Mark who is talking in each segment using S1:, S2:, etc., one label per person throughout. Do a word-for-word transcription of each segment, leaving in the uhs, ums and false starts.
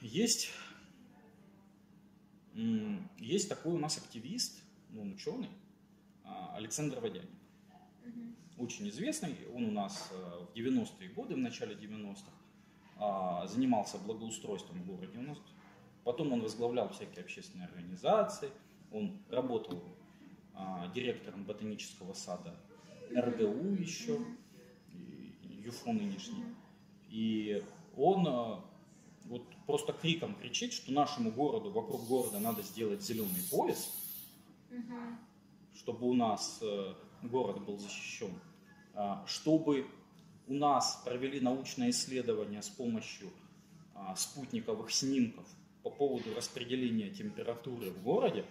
S1: есть, есть такой у нас активист, ну, он ученый, Александр Водяник. Угу. Очень известный. Он у нас в девяностые годы, в начале девяностых, занимался благоустройством в городе у нас. Потом он возглавлял всякие общественные организации. Он работал директором ботанического сада эр гэ у еще, ЮФО нынешний. И он вот просто криком кричит, что нашему городу, вокруг города надо сделать зеленый пояс, чтобы у нас город был защищен, чтобы у нас провели научное исследование с помощью спутниковых снимков по поводу распределения температуры в городе,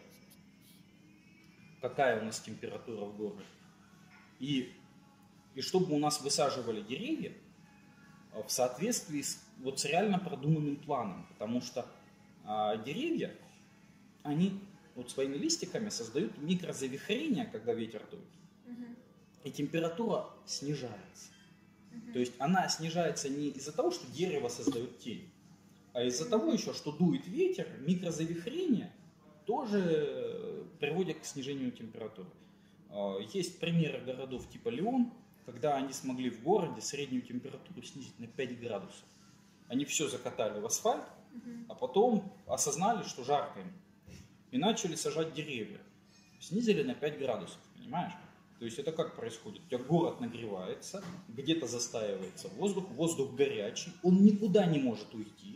S1: какая у нас температура в городе, и, и чтобы у нас высаживали деревья в соответствии с, вот, с реально продуманным планом, потому что а, деревья, они вот своими листиками создают микрозавихрения, когда ветер дует, uh-huh. и температура снижается. Uh-huh. То есть она снижается не из-за того, что дерево создает тень, а из-за uh-huh. того еще, что дует ветер, микрозавихрения тоже приводят к снижению температуры. Есть примеры городов типа Лион, когда они смогли в городе среднюю температуру снизить на пять градусов. Они все закатали в асфальт, uh-huh. а потом осознали, что жарко им, и начали сажать деревья. Снизили на пять градусов, понимаешь? То есть это как происходит? У тебя город нагревается, где-то застаивается воздух, воздух горячий, он никуда не может уйти,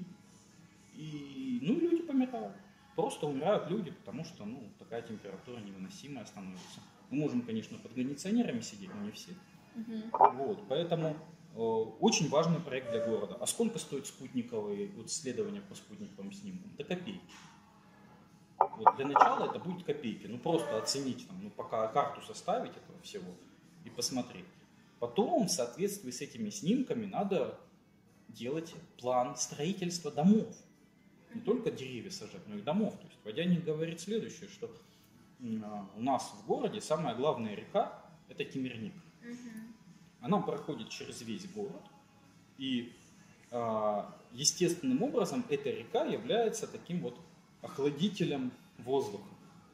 S1: и ну, люди помирают. Просто умирают люди, потому что ну, такая температура невыносимая становится. Мы можем, конечно, под кондиционерами сидеть, но не все. Uh-huh. Вот, поэтому э, очень важный проект для города. А сколько стоит спутниковые вот, исследования по спутниковым снимкам? До копейки. Вот, для начала это будет копейки. Ну просто оценить, там, ну, пока карту составить этого всего и посмотреть. Потом в соответствии с этими снимками надо делать план строительства домов. Не только деревья сажать, но и домов. То есть Водяник говорит следующее, что у нас в городе самая главная река – это Темирник. Uh-huh. Она проходит через весь город, и естественным образом эта река является таким вот охладителем воздуха.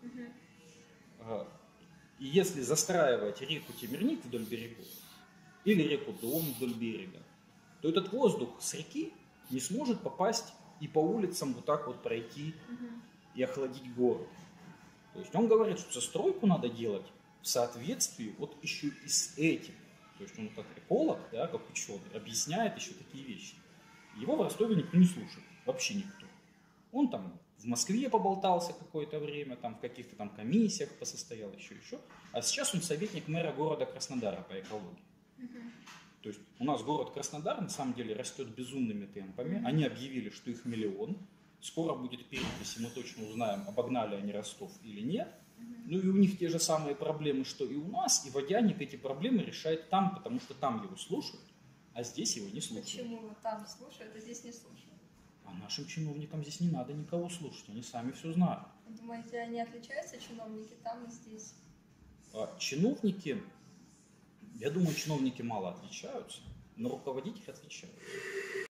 S1: Uh-huh. И если застраивать реку Темирник вдоль берегов, или реку Дон вдоль берега, то этот воздух с реки не сможет попасть и по улицам вот так вот пройти uh-huh. и охладить город. То есть он говорит, что застройку надо делать в соответствии вот еще и с этим. То есть он как эколог, да, как ученый, объясняет еще такие вещи. Его в Ростове никто не слушает, вообще никто. Он там в Москве поболтался какое-то время, там в каких-то там комиссиях посостоял, еще еще. А сейчас он советник мэра города Краснодара по экологии. Uh-huh. То есть у нас город Краснодар на самом деле растет безумными темпами. Mm-hmm. Они объявили, что их миллион. Скоро будет перепись, и мы точно узнаем, обогнали они Ростов или нет. Mm-hmm. Ну и у них те же самые проблемы, что и у нас. И Водяник эти проблемы решает там, потому что там его слушают, а здесь его не слушают.
S2: Почему там слушают, а здесь не слушают?
S1: А нашим чиновникам здесь не надо никого слушать, они сами все знают.
S2: Думаете, они отличаются, чиновники там и здесь?
S1: А, чиновники... Я думаю, чиновники мало отличаются, но руководители отличаются.